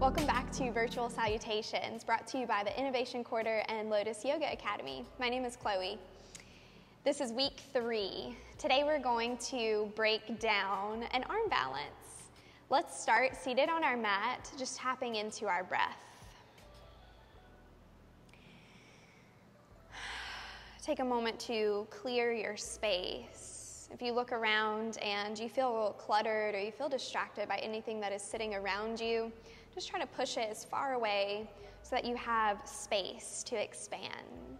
Welcome back to Virtual Salutations, brought to you by the Innovation Quarter and Lotus Yoga Academy. My name is Chloe. This is week 3. Today we're going to break down an arm balance. Let's start seated on our mat, just tapping into our breath. Take a moment to clear your space. If you look around and you feel a little cluttered or you feel distracted by anything that is sitting around you, just try to push it as far away so that you have space to expand.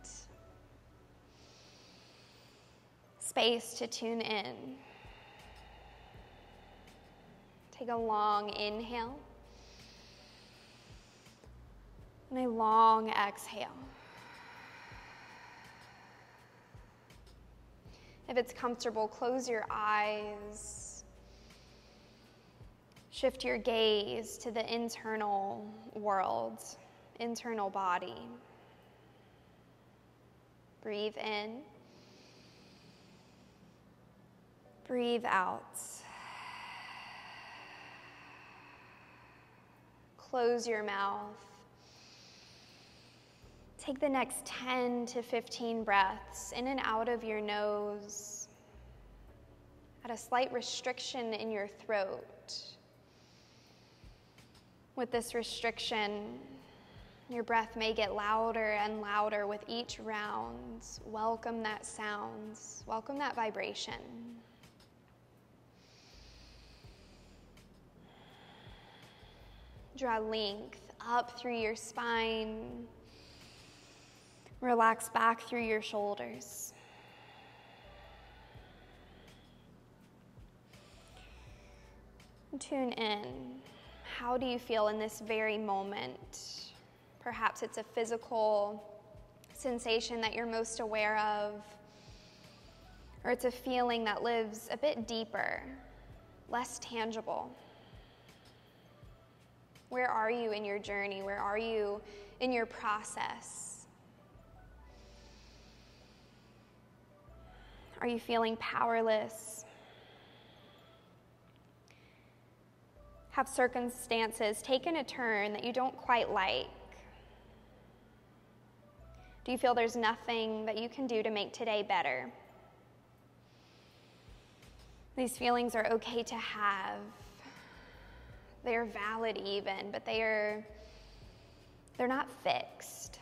Space to tune in. Take a long inhale and a long exhale. If it's comfortable, close your eyes. Shift your gaze to the internal world, internal body. Breathe in. Breathe out. Close your mouth. Take the next 10 to 15 breaths in and out of your nose at a slight restriction in your throat. With this restriction, your breath may get louder and louder with each round. Welcome that sound. Welcome that vibration. Draw length up through your spine. Relax back through your shoulders. Tune in. How do you feel in this very moment? Perhaps it's a physical sensation that you're most aware of, or it's a feeling that lives a bit deeper, less tangible. Where are you in your journey? Where are you in your process? Are you feeling powerless? Have circumstances taken a turn that you don't quite like? Do you feel there's nothing that you can do to make today better? These feelings are okay to have. They're valid even, but they're not fixed.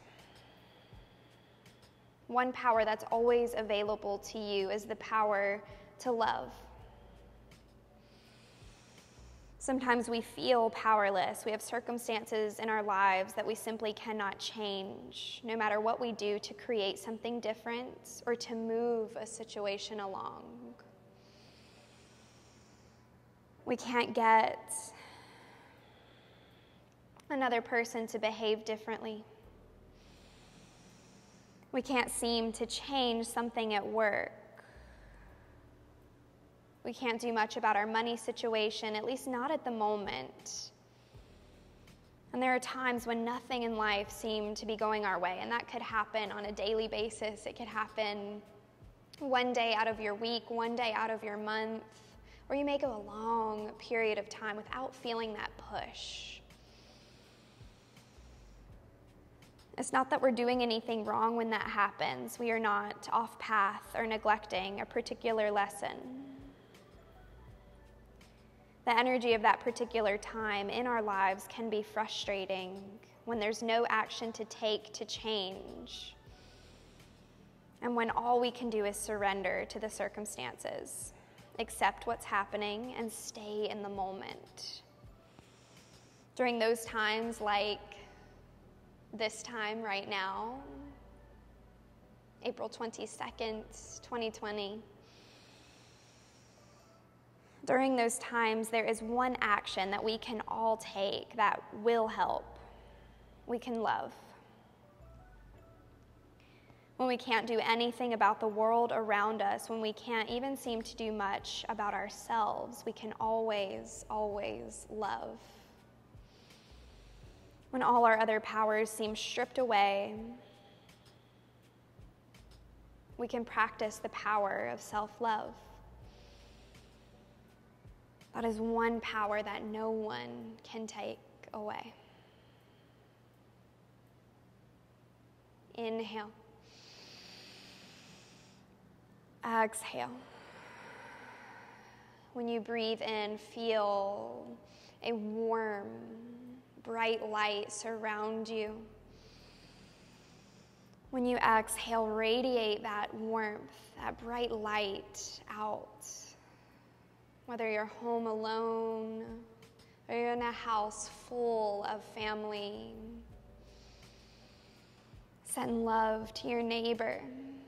One power that's always available to you is the power to love. Sometimes we feel powerless. We have circumstances in our lives that we simply cannot change, no matter what we do to create something different or to move a situation along. We can't get another person to behave differently. We can't seem to change something at work. We can't do much about our money situation, at least not at the moment. And there are times when nothing in life seems to be going our way, and that could happen on a daily basis. It could happen one day out of your week, one day out of your month, or you may go a long period of time without feeling that push. It's not that we're doing anything wrong when that happens. We are not off path or neglecting a particular lesson. The energy of that particular time in our lives can be frustrating when there's no action to take to change, and when all we can do is surrender to the circumstances, accept what's happening, and stay in the moment. During those times, like this time right now, April 22nd, 2020, during those times, there is one action that we can all take that will help. We can love. When we can't do anything about the world around us, when we can't even seem to do much about ourselves, we can always, always love. When all our other powers seem stripped away, we can practice the power of self-love. That is one power that no one can take away. Inhale. Exhale. When you breathe in, feel a warm, bright light surround you. When you exhale, radiate that warmth, that bright light out. Whether you're home alone or you're in a house full of family, send love to your neighbor,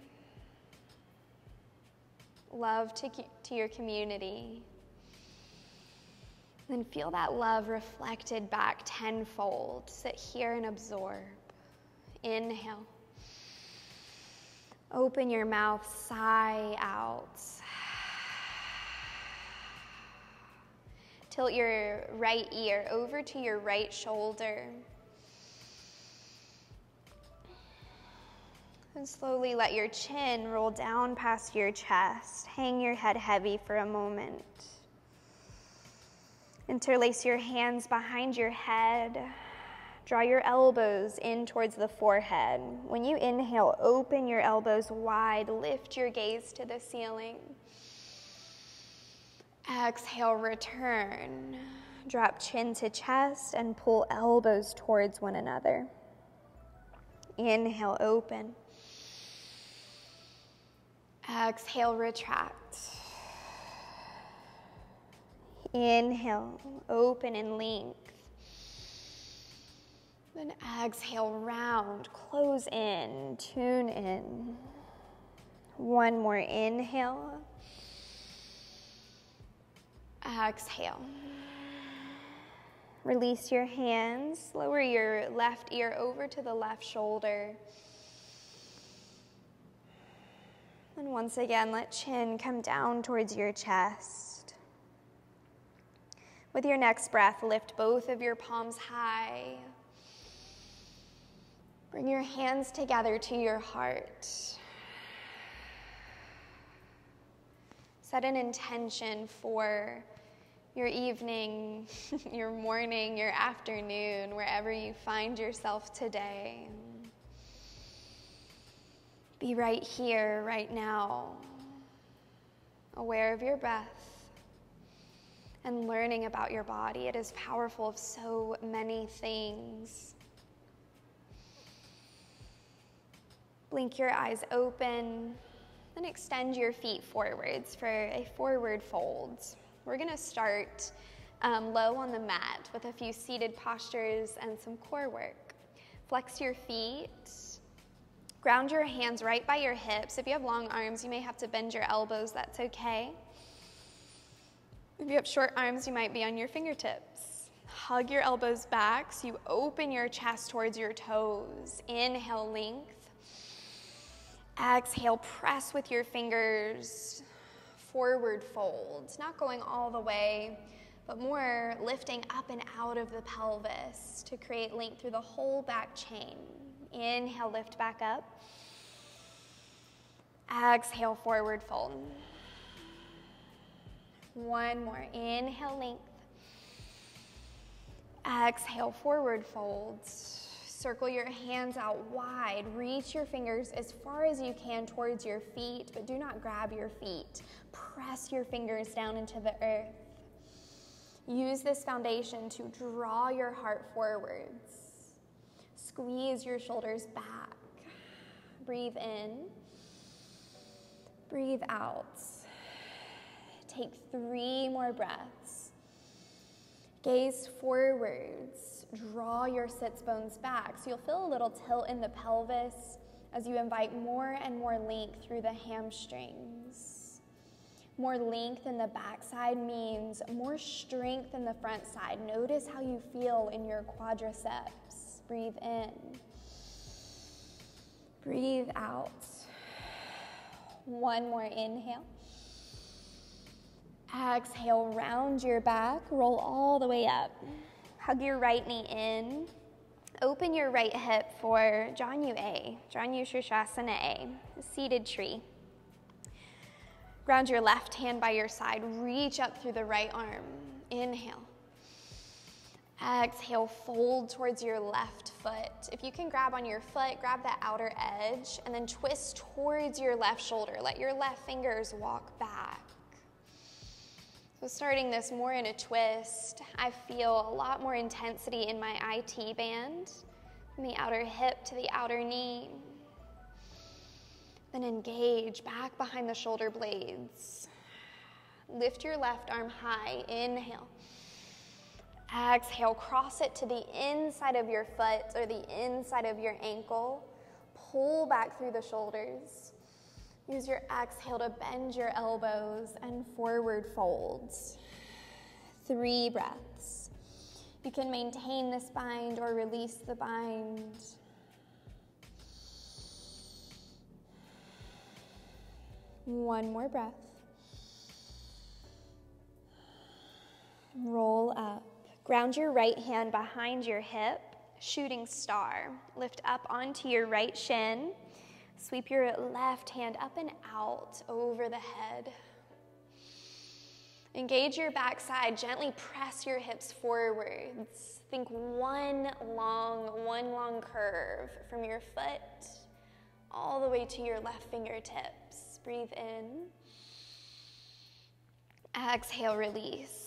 love to your community. Then feel that love reflected back tenfold. Sit here and absorb. Inhale. Open your mouth, sigh out. Tilt your right ear over to your right shoulder. And slowly let your chin roll down past your chest. Hang your head heavy for a moment. Interlace your hands behind your head. Draw your elbows in towards the forehead. When you inhale, open your elbows wide. Lift your gaze to the ceiling. Exhale, return. Drop chin to chest and pull elbows towards one another. Inhale, open. Exhale, retract. Inhale, open and length. Then exhale, round, close in, tune in. One more inhale. Exhale. Release your hands. Lower your left ear over to the left shoulder. And once again, let chin come down towards your chest. With your next breath, lift both of your palms high. Bring your hands together to your heart. Set an intention for your evening, your morning, your afternoon, wherever you find yourself today. Be right here, right now, aware of your breath and learning about your body. It is powerful of so many things. Blink your eyes open, then extend your feet forwards for a forward fold. We're going to start low on the mat with a few seated postures and some core work. Flex your feet. Ground your hands right by your hips. If you have long arms, you may have to bend your elbows. That's okay. If you have short arms, you might be on your fingertips. Hug your elbows back so you open your chest towards your toes. Inhale, length. Exhale, press with your fingers. Forward fold, not going all the way, but more lifting up and out of the pelvis to create length through the whole back chain. Inhale, lift back up. Exhale, forward fold. One more, inhale, length. Exhale, forward fold. Circle your hands out wide. Reach your fingers as far as you can towards your feet, but do not grab your feet. Press your fingers down into the earth. Use this foundation to draw your heart forwards. Squeeze your shoulders back. Breathe in. Breathe out. Take 3 more breaths. Gaze forwards. Draw your sits bones back. So you'll feel a little tilt in the pelvis as you invite more and more length through the hamstrings. More length in the backside means more strength in the front side. Notice how you feel in your quadriceps. Breathe in. Breathe out. One more inhale. Exhale, round your back, roll all the way up. Hug your right knee in. Open your right hip for Janu A, Janu Shirshasana A, seated tree. Ground your left hand by your side. Reach up through the right arm. Inhale. Exhale, fold towards your left foot. If you can grab on your foot, grab that outer edge, and then twist towards your left shoulder. Let your left fingers walk back. So starting this more in a twist, I feel a lot more intensity in my IT band, from the outer hip to the outer knee. Then engage back behind the shoulder blades. Lift your left arm high, inhale. Exhale, cross it to the inside of your foot or the inside of your ankle. Pull back through the shoulders. Use your exhale to bend your elbows and forward folds. 3 breaths. You can maintain this bind or release the bind. One more breath. Roll up. Ground your right hand behind your hip, shooting star. Lift up onto your right shin. Sweep your left hand up and out over the head. Engage your backside. Gently press your hips forwards. Think one long curve from your foot all the way to your left fingertips. Breathe in. Exhale, release.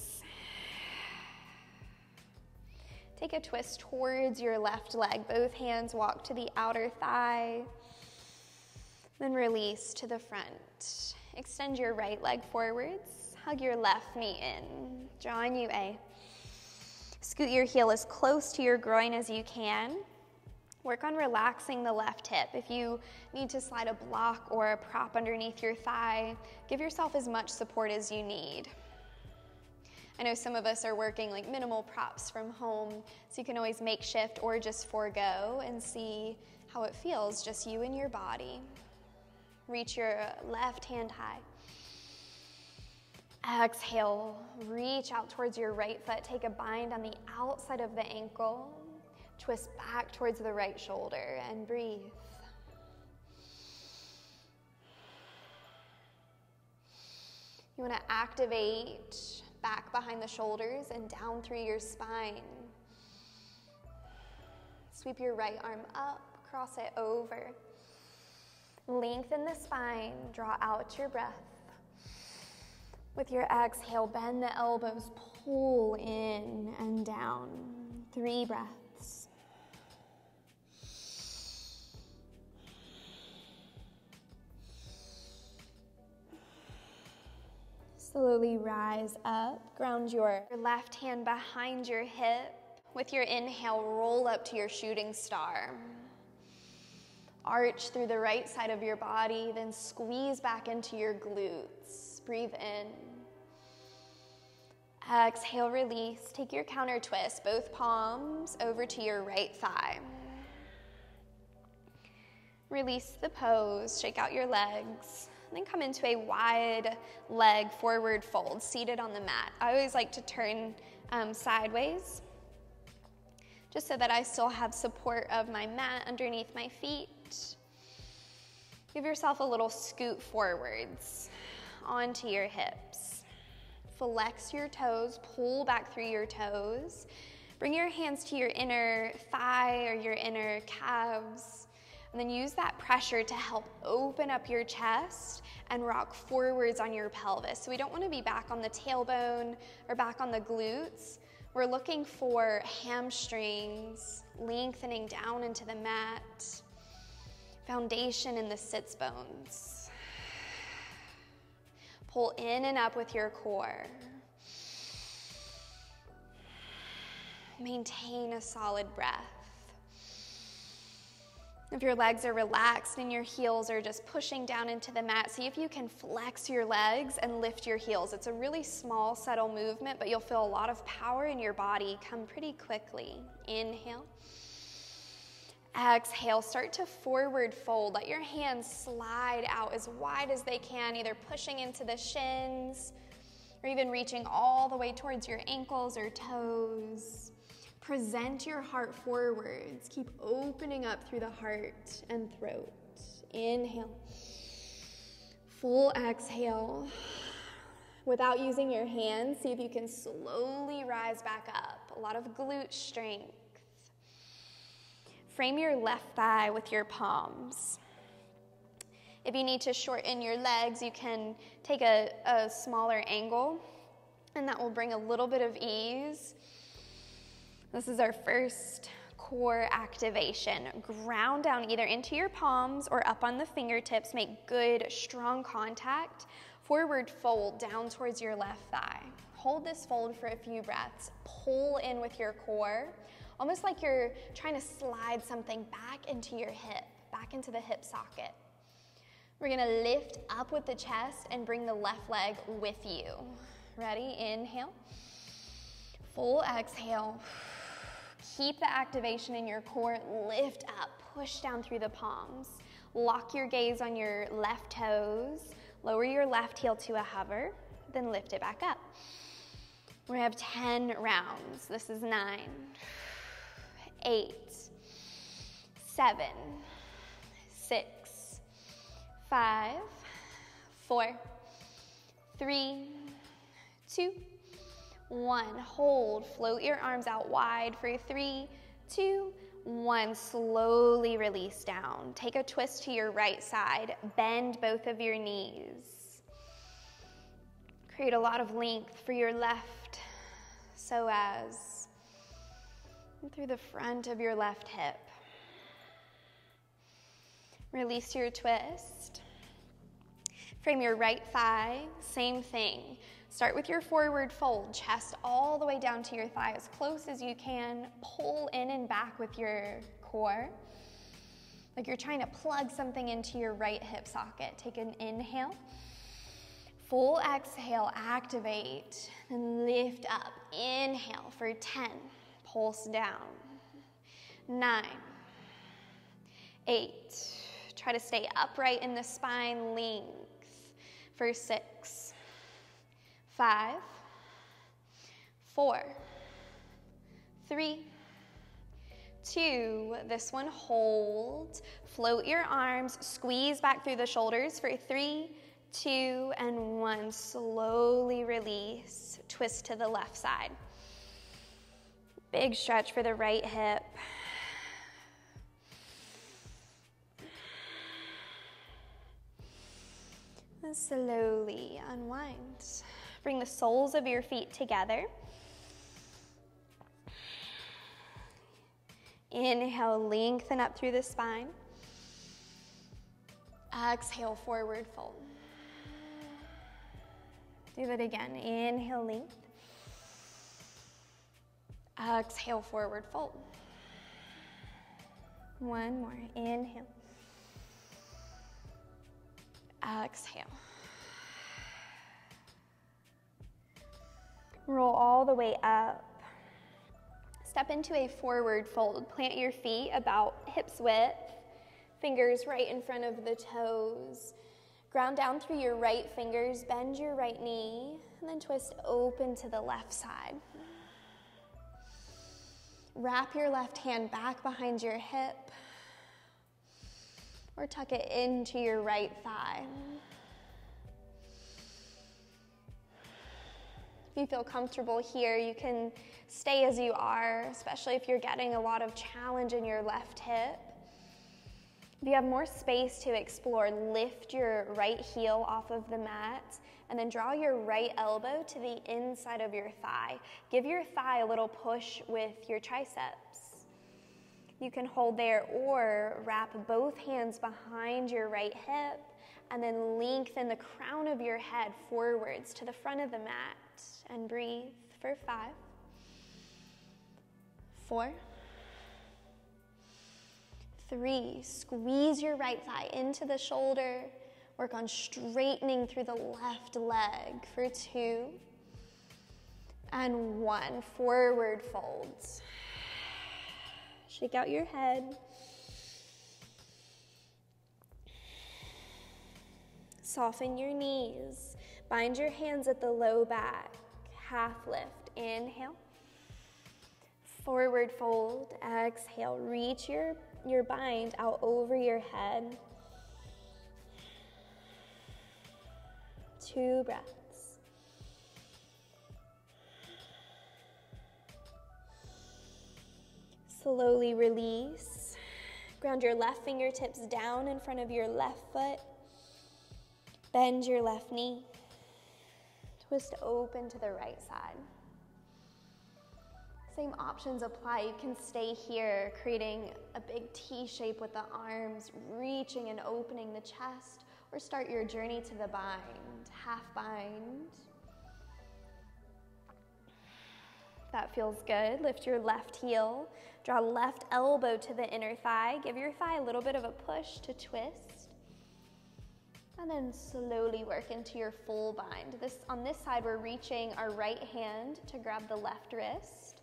Take a twist towards your left leg. Both hands walk to the outer thigh. Then release to the front. Extend your right leg forwards. Hug your left knee in. Drawing you A. Scoot your heel as close to your groin as you can. Work on relaxing the left hip. If you need to slide a block or a prop underneath your thigh, give yourself as much support as you need. I know some of us are working like minimal props from home, so you can always makeshift or just forego and see how it feels, just you and your body. Reach your left hand high. Exhale, reach out towards your right foot. Take a bind on the outside of the ankle. Twist back towards the right shoulder and breathe. You want to activate back behind the shoulders and down through your spine. Sweep your right arm up, cross it over. Lengthen the spine, draw out your breath. With your exhale, bend the elbows, pull in and down. 3 breaths. Slowly rise up. Ground your left hand behind your hip. With your inhale, roll up to your shooting star. Arch through the right side of your body, then squeeze back into your glutes. Breathe in. Exhale, release. Take your counter twist, both palms over to your right thigh. Release the pose, shake out your legs. Then come into a wide leg forward fold, seated on the mat. I always like to turn sideways, just so that I still have support of my mat underneath my feet. Give yourself a little scoot forwards onto your hips. Flex your toes, pull back through your toes. Bring your hands to your inner thigh or your inner calves. And then use that pressure to help open up your chest and rock forwards on your pelvis. So we don't want to be back on the tailbone or back on the glutes. We're looking for hamstrings lengthening down into the mat, foundation in the sits bones. Pull in and up with your core. Maintain a solid breath. If your legs are relaxed and your heels are just pushing down into the mat, see if you can flex your legs and lift your heels. It's a really small, subtle movement, but you'll feel a lot of power in your body come pretty quickly. Inhale. Exhale, start to forward fold. Let your hands slide out as wide as they can, either pushing into the shins or even reaching all the way towards your ankles or toes. Present your heart forwards. Keep opening up through the heart and throat. Inhale. Full exhale. Without using your hands, see if you can slowly rise back up. A lot of glute strength. Frame your left thigh with your palms. If you need to shorten your legs, you can take a smaller angle, and that will bring a little bit of ease. This is our first core activation. Ground down either into your palms or up on the fingertips. Make good, strong contact. Forward fold down towards your left thigh. Hold this fold for a few breaths. Pull in with your core, almost like you're trying to slide something back into your hip, back into the hip socket. We're gonna lift up with the chest and bring the left leg with you. Ready? Inhale. Full exhale. Keep the activation in your core. Lift up, push down through the palms. Lock your gaze on your left toes. Lower your left heel to a hover, then lift it back up. We're gonna have 10 rounds. This is 9, 8, 7, 6, 5, 4, 3, 2, 1. Hold, float your arms out wide for 3, 2, 1. Slowly release down. Take a twist to your right side. Bend both of your knees. Create a lot of length for your left psoas through the front of your left hip. Release your twist. Frame your right thigh, same thing. Start with your forward fold, chest all the way down to your thigh as close as you can. Pull in and back with your core, like you're trying to plug something into your right hip socket. Take an inhale. Full exhale, activate, and lift up. Inhale for 10, pulse down. 9, 8, try to stay upright in the spine, length for 6, 5, 4, 3, 2, this one hold. Float your arms, squeeze back through the shoulders for 3, 2, and 1. Slowly release, twist to the left side. Big stretch for the right hip. And slowly unwind. Bring the soles of your feet together. Inhale, lengthen up through the spine. Exhale, forward fold. Do that again. Inhale, length. Exhale, forward fold. One more. Inhale. Exhale. Roll all the way up. Step into a forward fold. Plant your feet about hips width. Fingers right in front of the toes. Ground down through your right fingers. Bend your right knee. And then twist open to the left side. Wrap your left hand back behind your hip. Or tuck it into your right thigh. If you feel comfortable here, you can stay as you are, especially if you're getting a lot of challenge in your left hip. If you have more space to explore, lift your right heel off of the mat and then draw your right elbow to the inside of your thigh. Give your thigh a little push with your triceps. You can hold there or wrap both hands behind your right hip and then lengthen the crown of your head forwards to the front of the mat and breathe for 5, 4, 3. Squeeze your right thigh into the shoulder. Work on straightening through the left leg for 2 and 1. Forward folds. Shake out your head. Soften your knees. Bind your hands at the low back. Half lift. Inhale. Forward fold. Exhale. Reach your bind out over your head. 2 breaths. Slowly release. Ground your left fingertips down in front of your left foot. Bend your left knee. Twist open to the right side. Same options apply. You can stay here, creating a big T shape with the arms, reaching and opening the chest, or start your journey to the bind, half bind. If that feels good, lift your left heel, draw left elbow to the inner thigh, give your thigh a little bit of a push to twist, and then slowly work into your full bind. On this side, we're reaching our right hand to grab the left wrist.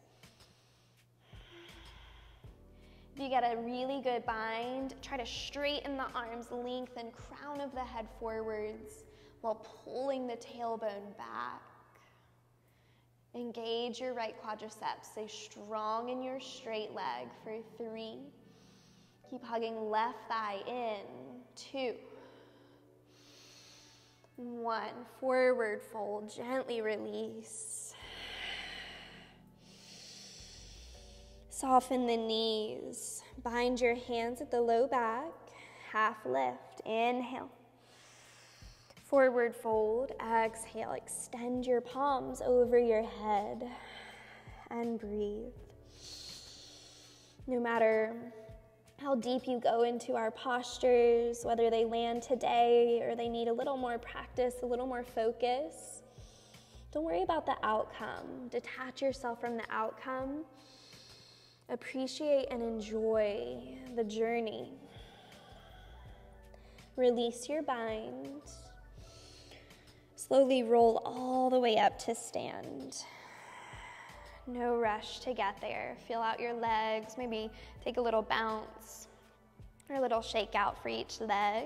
If you get a really good bind, try to straighten the arms, lengthen crown of the head forwards while pulling the tailbone back. Engage your right quadriceps. Stay strong in your straight leg for 3. Keep hugging left thigh in. 2. 1. Forward fold. Gently release. Soften the knees. Bind your hands at the low back. Half lift. Inhale. Forward fold. Exhale. Extend your palms over your head and breathe. No matter how deep you go into our postures, whether they land today or they need a little more practice, a little more focus, don't worry about the outcome. Detach yourself from the outcome. Appreciate and enjoy the journey. Release your bind. Slowly roll all the way up to stand. No rush to get there. Feel out your legs. Maybe take a little bounce or a little shake out for each leg.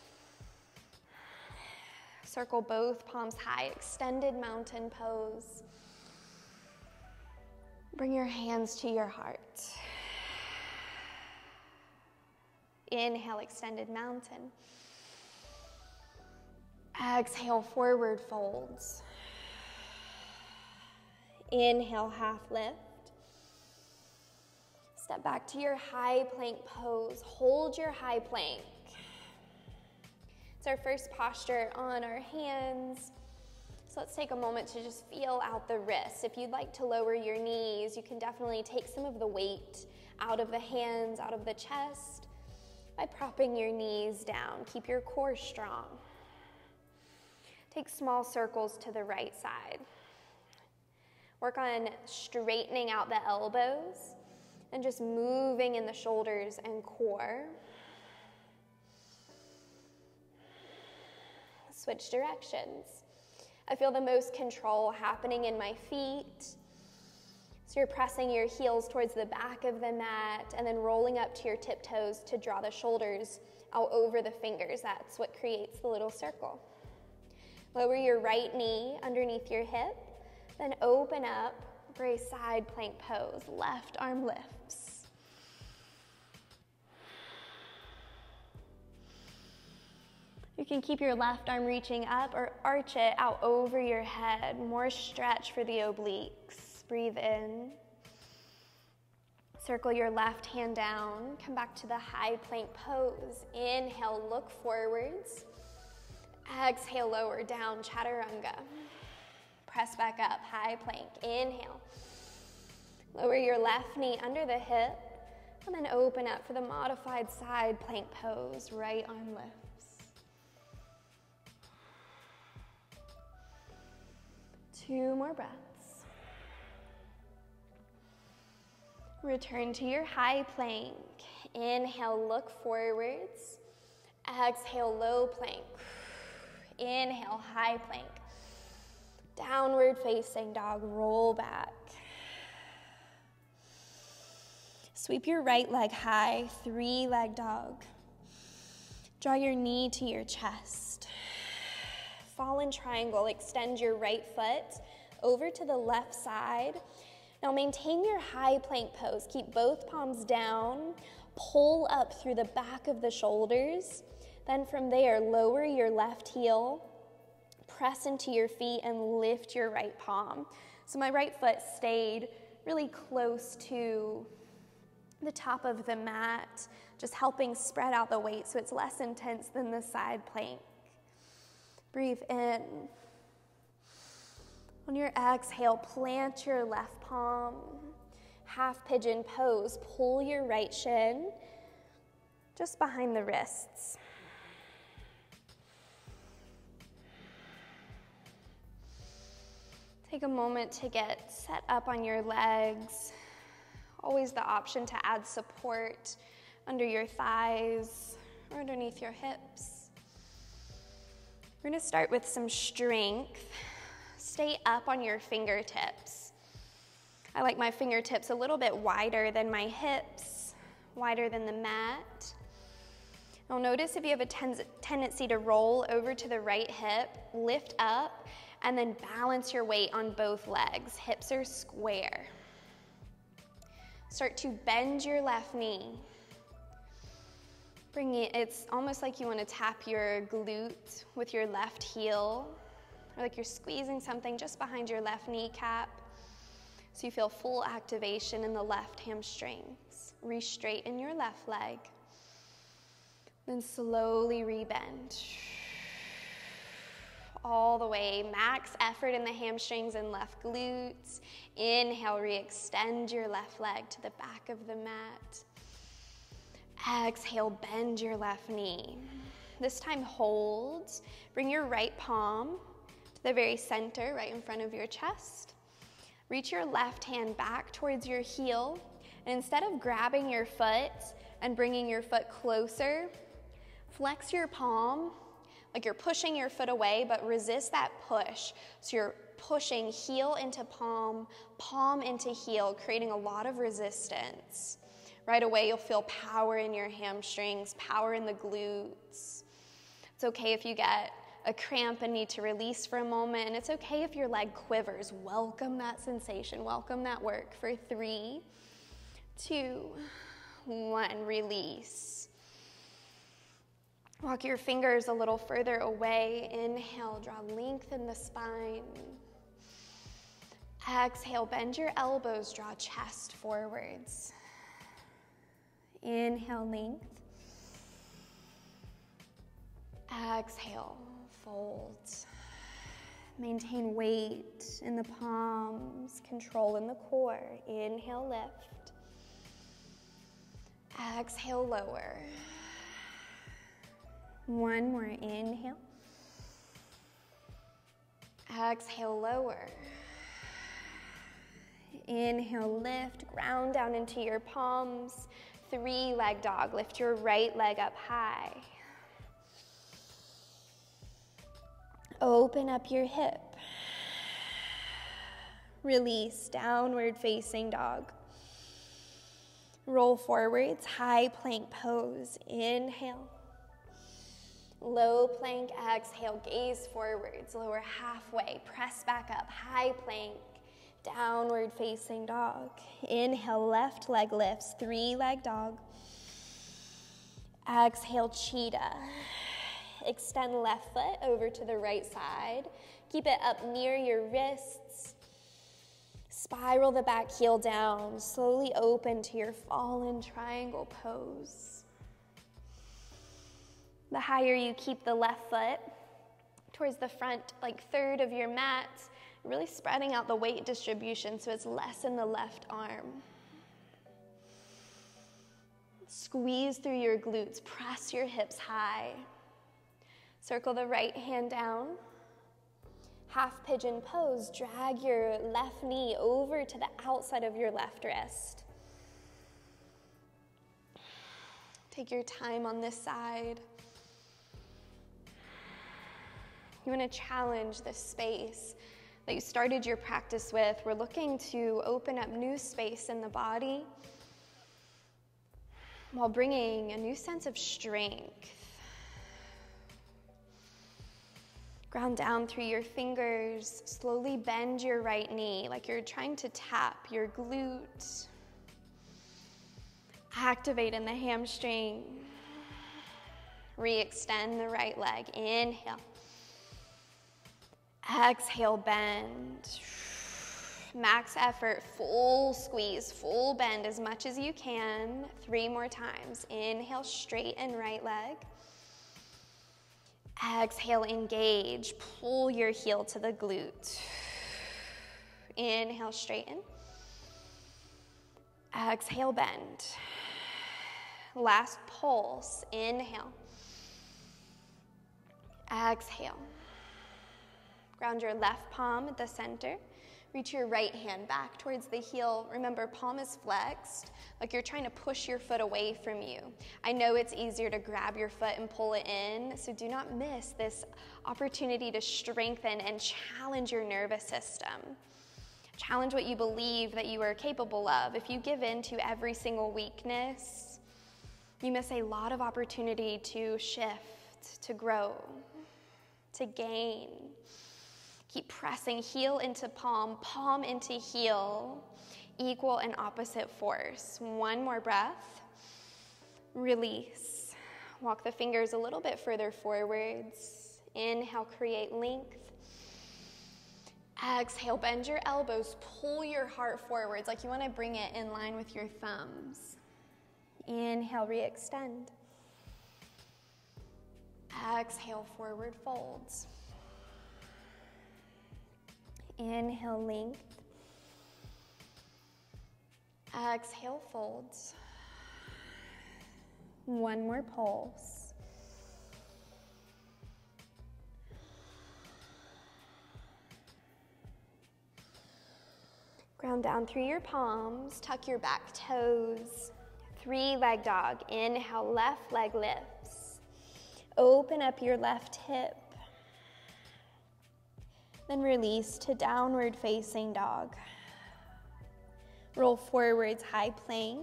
Circle both palms high, extended mountain pose. Bring your hands to your heart. Inhale, extended mountain. Exhale, forward folds. Inhale, half lift. Step back to your high plank pose. Hold your high plank. It's our first posture on our hands. So let's take a moment to just feel out the wrists. If you'd like to lower your knees, you can definitely take some of the weight out of the hands, out of the chest, by propping your knees down. Keep your core strong. Take small circles to the right side. Work on straightening out the elbows and just moving in the shoulders and core. Switch directions. I feel the most control happening in my feet. So you're pressing your heels towards the back of the mat and then rolling up to your tiptoes to draw the shoulders out over the fingers. That's what creates the little circle. Lower your right knee underneath your hip, then open up for a side plank pose. Left arm lifts. You can keep your left arm reaching up or arch it out over your head. More stretch for the obliques. Breathe in. Circle your left hand down. Come back to the high plank pose. Inhale, look forwards. Exhale, lower down, chaturanga. Press back up, high plank. Inhale. Lower your left knee under the hip, and then open up for the modified side plank pose. Right arm lifts. 2 more breaths. Return to your high plank. Inhale, look forwards. Exhale, low plank. Inhale, high plank. Downward facing dog, roll back. Sweep your right leg high, 3-leg dog. Draw your knee to your chest. Fallen triangle, extend your right foot over to the left side. Now maintain your high plank pose. Keep both palms down. Pull up through the back of the shoulders. Then from there, lower your left heel, press into your feet, and lift your right palm. So my right foot stayed really close to the top of the mat, just helping spread out the weight so it's less intense than the side plank. Breathe in. On your exhale, plant your left palm. Half pigeon pose. Pull your right shin just behind the wrists. Take a moment to get set up on your legs. Always the option to add support under your thighs or underneath your hips. We're going to start with some strength. Stay up on your fingertips. I like my fingertips a little bit wider than my hips, wider than the mat. Now notice if you have a tendency to roll over to the right hip, lift up, and then balance your weight on both legs. Hips are square. Start to bend your left knee. It's almost like you want to tap your glute with your left heel, or like you're squeezing something just behind your left kneecap, so you feel full activation in the left hamstrings. Re-straighten your left leg. Then slowly rebend. All the way, max effort in the hamstrings and left glutes. Inhale, re-extend your left leg to the back of the mat. Exhale, bend your left knee. This time hold. Bring your right palm to the very center, right in front of your chest. Reach your left hand back towards your heel, and instead of grabbing your foot and bringing your foot closer, flex your palm like you're pushing your foot away, but resist that push. So you're pushing heel into palm, palm into heel, creating a lot of resistance. Right away, you'll feel power in your hamstrings, power in the glutes. It's okay if you get a cramp and need to release for a moment, and it's okay if your leg quivers. Welcome that sensation, welcome that work for 3, 2, 1, release. Walk your fingers a little further away. Inhale, draw length in the spine. Exhale, bend your elbows, draw chest forwards. Inhale, length. Exhale, fold. Maintain weight in the palms, control in the core. Inhale, lift. Exhale, lower. One more, inhale. Exhale, lower. Inhale, lift, ground down into your palms. 3-leg dog, lift your right leg up high. Open up your hip. Release, downward facing dog. Roll forwards, high plank pose. Inhale. Low plank, exhale, gaze forwards, lower halfway, press back up, high plank, downward facing dog. Inhale, left leg lifts, 3-leg dog. Exhale, cheetah. Extend left foot over to the right side. Keep it up near your wrists. Spiral the back heel down, slowly open to your fallen triangle pose. The higher you keep the left foot towards the front, like third of your mat, really spreading out the weight distribution so it's less in the left arm. Squeeze through your glutes, press your hips high. Circle the right hand down. Half pigeon pose, drag your left knee over to the outside of your left wrist. Take your time on this side. You want to challenge this space that you started your practice with. We're looking to open up new space in the body while bringing a new sense of strength. Ground down through your fingers. Slowly bend your right knee like you're trying to tap your glute. Activate in the hamstring. Re-extend the right leg. Inhale. Exhale, bend. Max effort, full squeeze, full bend as much as you can. 3 more times. Inhale, straighten right leg. Exhale, engage. Pull your heel to the glute. Inhale, straighten. Exhale, bend. Last pulse. Inhale. Exhale. Ground your left palm at the center. Reach your right hand back towards the heel. Remember, palm is flexed, like you're trying to push your foot away from you. I know it's easier to grab your foot and pull it in, so do not miss this opportunity to strengthen and challenge your nervous system. Challenge what you believe that you are capable of. If you give in to every single weakness, you miss a lot of opportunity to shift, to grow, to gain. Keep pressing heel into palm, palm into heel, equal and opposite force. 1 more breath. Release. Walk the fingers a little bit further forwards. Inhale, create length. Exhale, bend your elbows, pull your heart forwards like you want to bring it in line with your thumbs. Inhale, re-extend. Exhale, forward folds. Inhale, length. Exhale, folds. 1 more pulse. Ground down through your palms, tuck your back toes. 3-leg dog. Inhale, left leg lifts. Open up your left hip. Then release to downward facing dog. Roll forwards, high plank.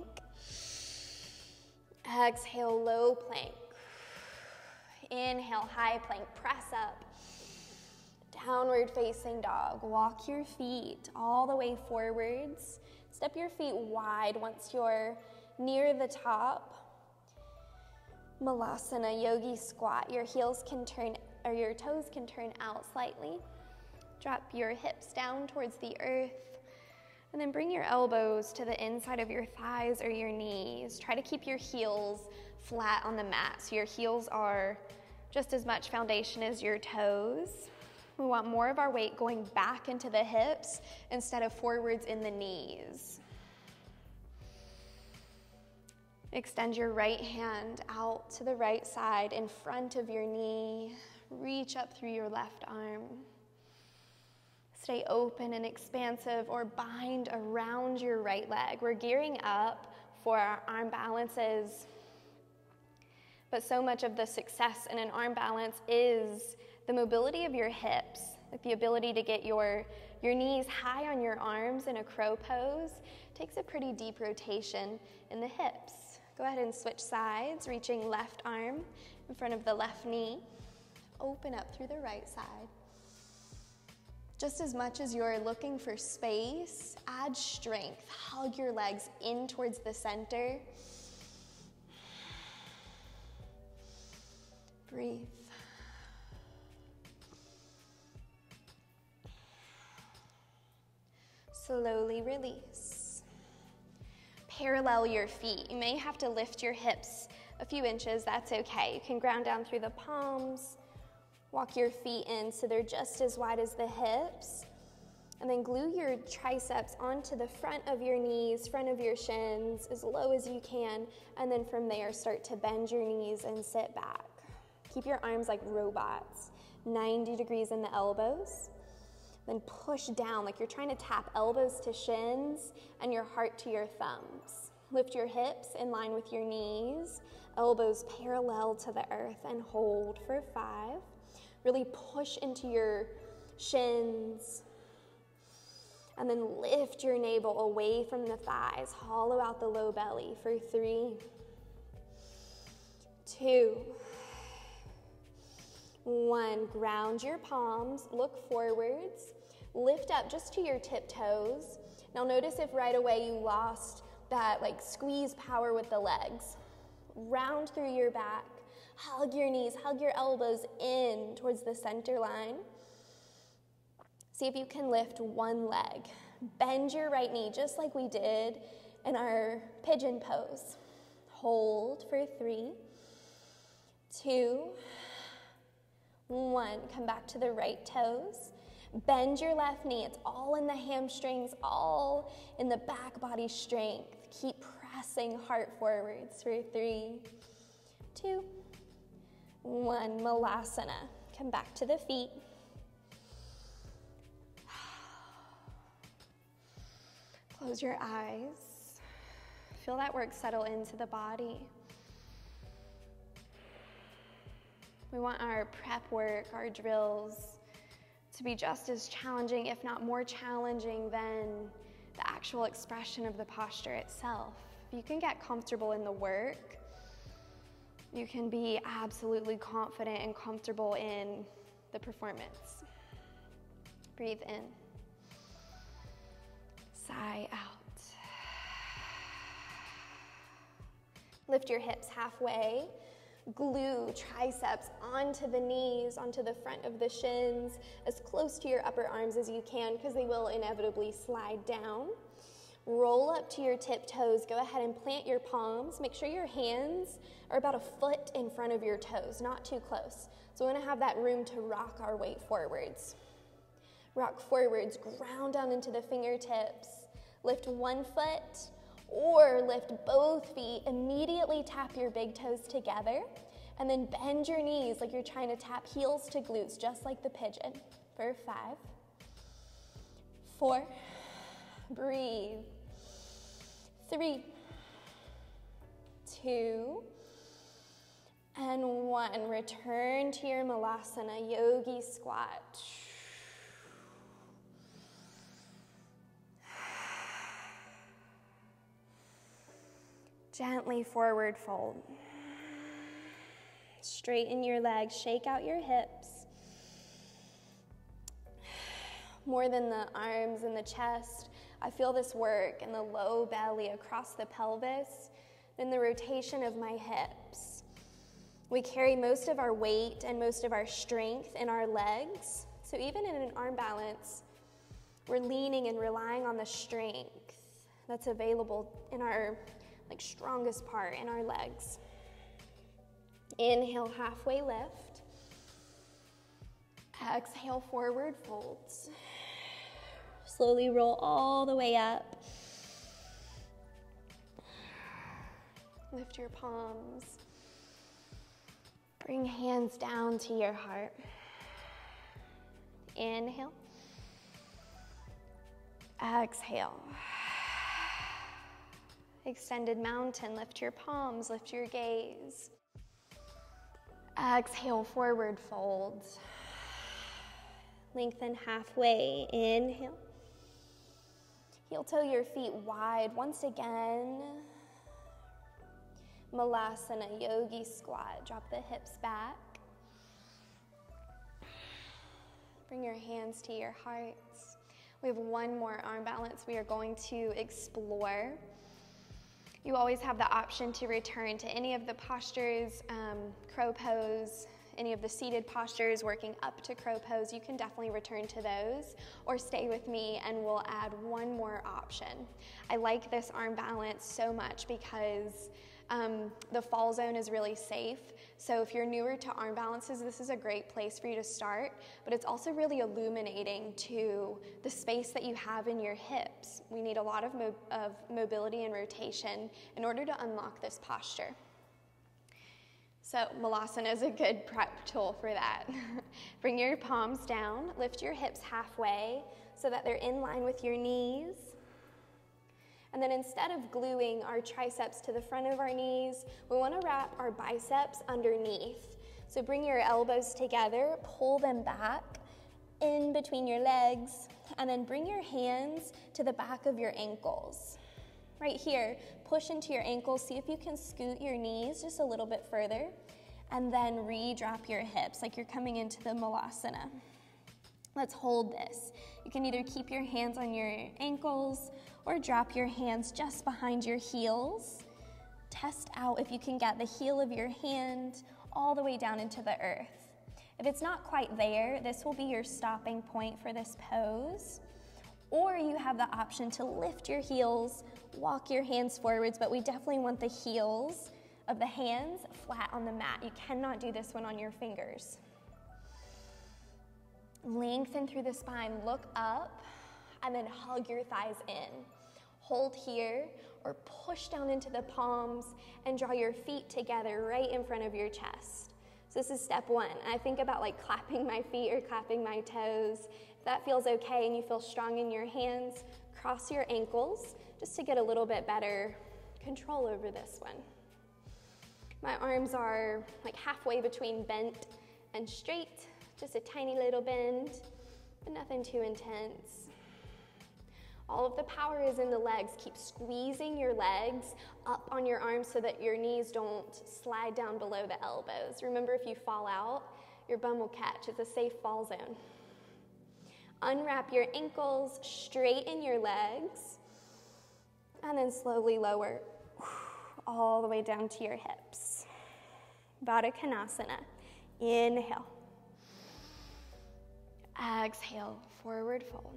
Exhale, low plank. Inhale, high plank, press up. Downward facing dog. Walk your feet all the way forwards. Step your feet wide once you're near the top. Malasana, yogi squat. Your heels can turn, or your toes can turn out slightly. Drop your hips down towards the earth, and then bring your elbows to the inside of your thighs or your knees. Try to keep your heels flat on the mat, so your heels are just as much foundation as your toes. We want more of our weight going back into the hips instead of forwards in the knees. Extend your right hand out to the right side in front of your knee. Reach up through your left arm. Stay open and expansive, or bind around your right leg. We're gearing up for our arm balances, but so much of the success in an arm balance is the mobility of your hips, like the ability to get your knees high on your arms in a crow pose. Takes a pretty deep rotation in the hips. Go ahead and switch sides, reaching left arm in front of the left knee. Open up through the right side. Just as much as you're looking for space, add strength. Hug your legs in towards the center. Breathe. Slowly release. Parallel your feet. You may have to lift your hips a few inches, that's okay. You can ground down through the palms. Walk your feet in so they're just as wide as the hips. And then glue your triceps onto the front of your knees, front of your shins, as low as you can. And then from there, start to bend your knees and sit back. Keep your arms like robots, 90 degrees in the elbows. Then push down like you're trying to tap elbows to shins and your heart to your thumbs. Lift your hips in line with your knees, elbows parallel to the earth, and hold for 5. Really push into your shins, and then lift your navel away from the thighs. Hollow out the low belly for 3, 2, 1. Ground your palms, look forwards, lift up just to your tiptoes. Now notice if right away you lost that like squeeze power with the legs. Round through your back. Hug your knees, hug your elbows in towards the center line. See if you can lift one leg. Bend your right knee just like we did in our pigeon pose. Hold for 3, 2, 1. Come back to the right toes. Bend your left knee. It's all in the hamstrings, all in the back body strength. Keep pressing heart forwards for 3, 2, 1. Malasana. Come back to the feet. Close your eyes. Feel that work settle into the body. We want our prep work, our drills, to be just as challenging, if not more challenging, than the actual expression of the posture itself. If you can get comfortable in the work, you can be absolutely confident and comfortable in the performance. Breathe in. Sigh out. Lift your hips halfway. Glue triceps onto the knees, onto the front of the shins, as close to your upper arms as you can, because they will inevitably slide down. Roll up to your tiptoes. Go ahead and plant your palms. Make sure your hands are about a foot in front of your toes, not too close. So we want to have that room to rock our weight forwards. Rock forwards, ground down into the fingertips. Lift one foot or lift both feet. Immediately tap your big toes together and then bend your knees like you're trying to tap heels to glutes, just like the pigeon. For 5, 4, breathe. 3, 2, and 1. Return to your Malasana Yogi squat. Gently forward fold. Straighten your legs, shake out your hips. More than the arms and the chest, I feel this work in the low belly across the pelvis, then the rotation of my hips. We carry most of our weight and most of our strength in our legs. So even in an arm balance, we're leaning and relying on the strength that's available in our strongest part in our legs. Inhale, halfway lift. Exhale, forward folds. Slowly roll all the way up. Lift your palms. Bring hands down to your heart. Inhale. Exhale. Extended mountain, lift your palms, lift your gaze. Exhale, forward fold. Lengthen halfway, inhale. Heel toe your feet wide. Once again, Malasana Yogi squat. Drop the hips back. Bring your hands to your hearts. We have one more arm balance we are going to explore. You always have the option to return to any of the postures, crow pose, any of the seated postures, working up to crow pose. You can definitely return to those or stay with me and we'll add one more option. I like this arm balance so much because the fall zone is really safe. So if you're newer to arm balances, this is a great place for you to start, but it's also really illuminating to the space that you have in your hips. We need a lot of mobility and rotation in order to unlock this posture. So Malasana is a good prep tool for that. Bring your palms down, lift your hips halfway so that they're in line with your knees. And then instead of gluing our triceps to the front of our knees, we want to wrap our biceps underneath. So bring your elbows together, pull them back in between your legs, and then bring your hands to the back of your ankles. Right here, push into your ankles. See if you can scoot your knees just a little bit further, and then re-drop your hips like you're coming into the Malasana. Let's hold this. You can either keep your hands on your ankles or drop your hands just behind your heels. Test out if you can get the heel of your hand all the way down into the earth. If it's not quite there, this will be your stopping point for this pose. Or you have the option to lift your heels, walk your hands forwards, but we definitely want the heels of the hands flat on the mat. You cannot do this one on your fingers. Lengthen through the spine, look up, and then hug your thighs in. Hold here or push down into the palms and draw your feet together right in front of your chest. So this is step one. And I think about like clapping my feet or clapping my toes. If that feels okay and you feel strong in your hands, cross your ankles just to get a little bit better control over this one. My arms are like halfway between bent and straight, just a tiny little bend, but nothing too intense. All of the power is in the legs. Keep squeezing your legs up on your arms so that your knees don't slide down below the elbows. Remember, if you fall out, your bum will catch. It's a safe fall zone. Unwrap your ankles, straighten your legs, and then slowly lower all the way down to your hips. Baddha Konasana. Inhale. Exhale, forward fold.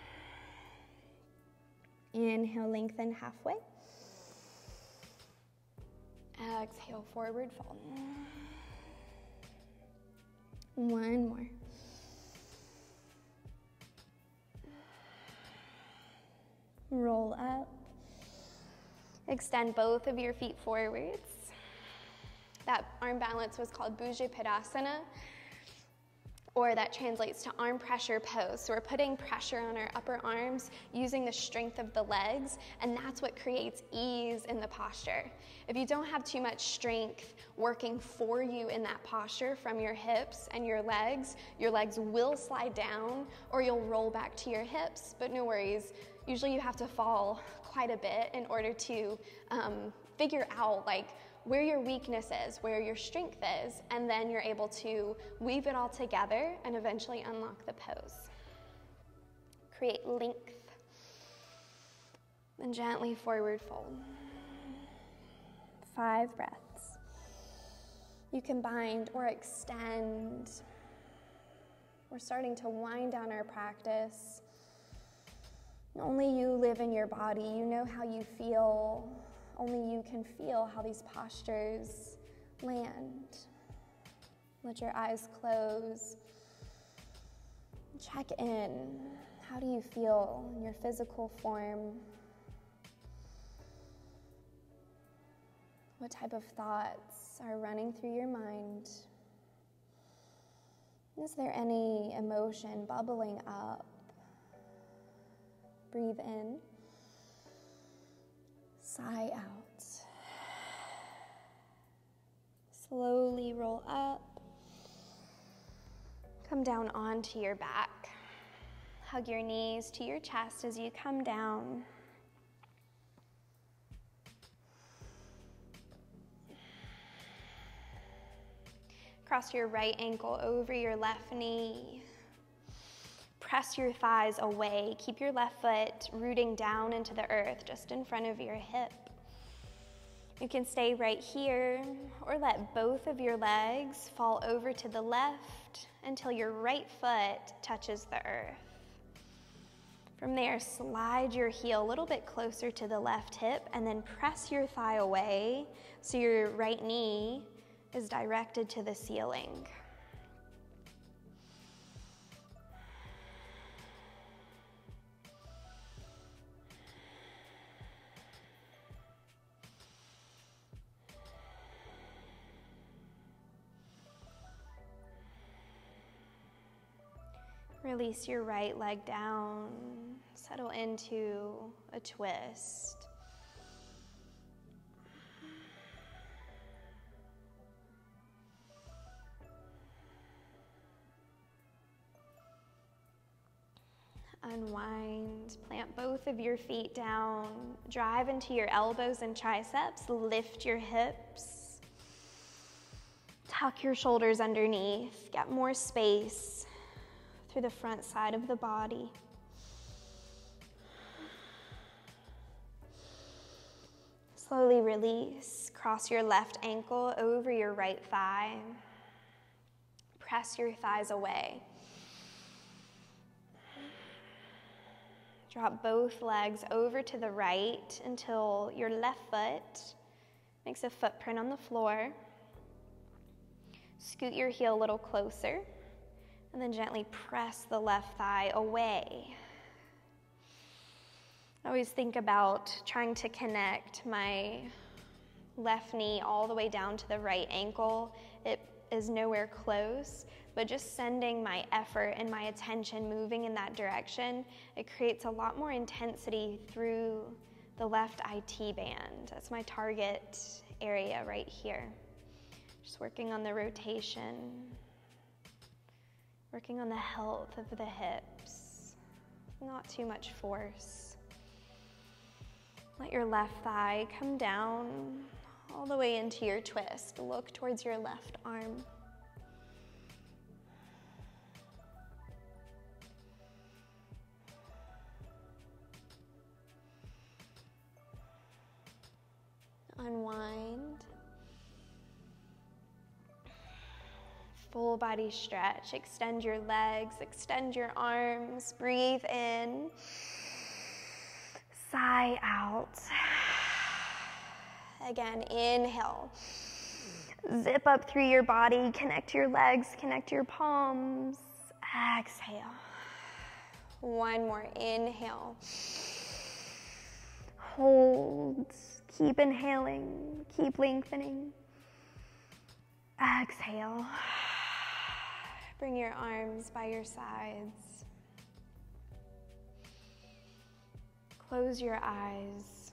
Inhale, lengthen halfway. Exhale, forward fold. One more. Roll up. Extend both of your feet forwards. That arm balance was called Bhujapadasana, or that translates to arm pressure pose. So we're putting pressure on our upper arms using the strength of the legs, and that's what creates ease in the posture. If you don't have too much strength working for you in that posture from your hips and your legs will slide down or you'll roll back to your hips, but no worries. Usually you have to fall quite a bit in order to figure out like where your weakness is, where your strength is, and then you're able to weave it all together and eventually unlock the pose. Create length. Then gently forward fold. 5 breaths. You can bind or extend. We're starting to wind down our practice. Only you live in your body. You know how you feel. Only you can feel how these postures land. Let your eyes close. Check in. How do you feel in your physical form? What type of thoughts are running through your mind? Is there any emotion bubbling up? Breathe in. Sigh out. Slowly roll up. Come down onto your back. Hug your knees to your chest as you come down. Cross your right ankle over your left knee. Press your thighs away. Keep your left foot rooting down into the earth just in front of your hip. You can stay right here or let both of your legs fall over to the left until your right foot touches the earth. From there, slide your heel a little bit closer to the left hip and then press your thigh away so your right knee is directed to the ceiling. Release your right leg down, settle into a twist. Unwind, plant both of your feet down, drive into your elbows and triceps, lift your hips, tuck your shoulders underneath, get more space through the front side of the body. Slowly release. Cross your left ankle over your right thigh. Press your thighs away. Drop both legs over to the right until your left foot makes a footprint on the floor. Scoot your heel a little closer, and then gently press the left thigh away. I always think about trying to connect my left knee all the way down to the right ankle. It is nowhere close, but just sending my effort and my attention moving in that direction, it creates a lot more intensity through the left IT band. That's my target area right here. Just working on the rotation, working on the health of the hips, not too much force. Let your left thigh come down all the way into your twist. Look towards your left arm. Unwind. Full body stretch. Extend your legs, extend your arms. Breathe in. Sigh out. Again, inhale. Zip up through your body. Connect your legs, connect your palms. Exhale. One more. Inhale. Hold. Keep inhaling. Keep lengthening. Exhale. Bring your arms by your sides. Close your eyes.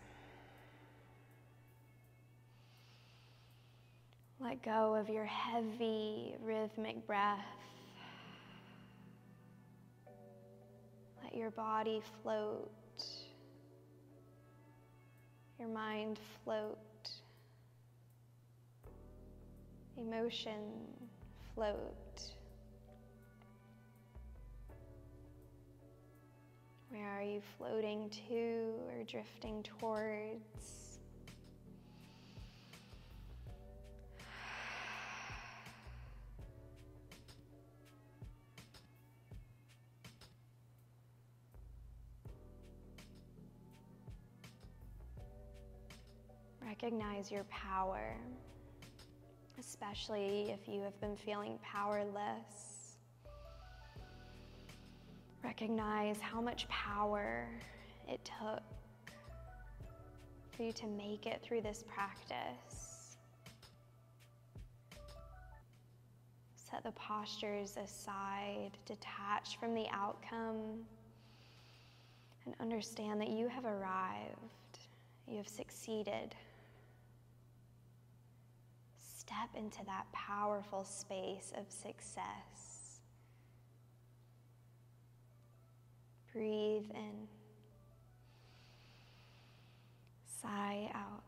Let go of your heavy, rhythmic breath. Let your body float. Your mind float. Emotion float. Where are you floating to or drifting towards? Recognize your power, especially if you have been feeling powerless. Recognize how much power it took for you to make it through this practice. Set the postures aside, detach from the outcome, and understand that you have arrived. You have succeeded. Step into that powerful space of success. Breathe in. Sigh out.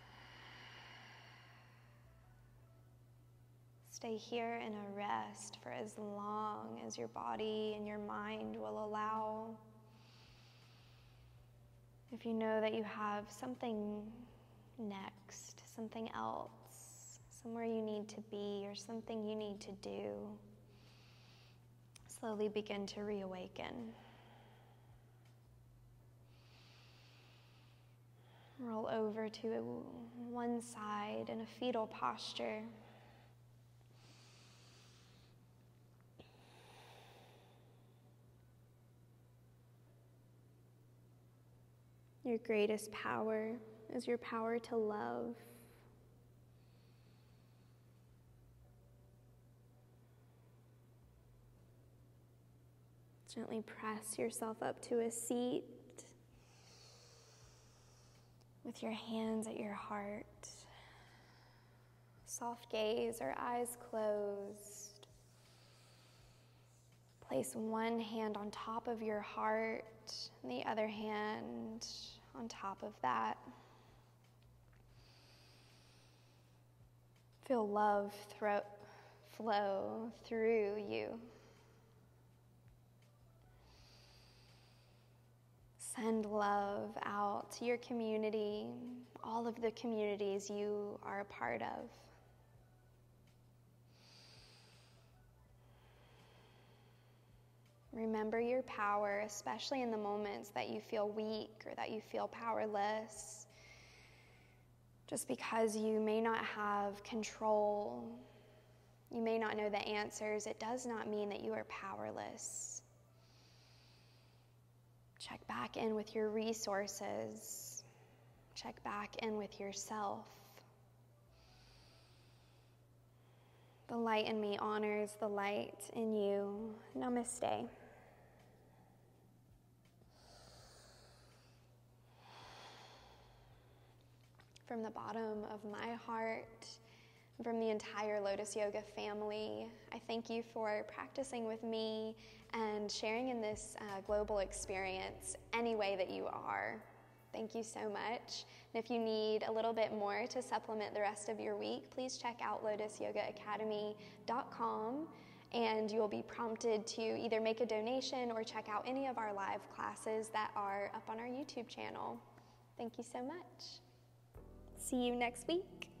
Stay here in a rest for as long as your body and your mind will allow. If you know that you have something next, something else, somewhere you need to be or something you need to do, slowly begin to reawaken. Roll over to one side in a fetal posture. Your greatest power is your power to love. Gently press yourself up to a seat with your hands at your heart. Soft gaze or eyes closed. Place one hand on top of your heart and the other hand on top of that. Feel love flow through you. Send love out to your community, all of the communities you are a part of. Remember your power, especially in the moments that you feel weak or that you feel powerless. Just because you may not have control, you may not know the answers, it does not mean that you are powerless. Check back in with your resources. Check back in with yourself. The light in me honors the light in you. Namaste. From the bottom of my heart, from the entire Lotus Yoga family, I thank you for practicing with me and sharing in this global experience any way that you are. Thank you so much. And if you need a little bit more to supplement the rest of your week, please check out lotusyogaacademy.com and you will be prompted to either make a donation or check out any of our live classes that are up on our YouTube channel. Thank you so much. See you next week.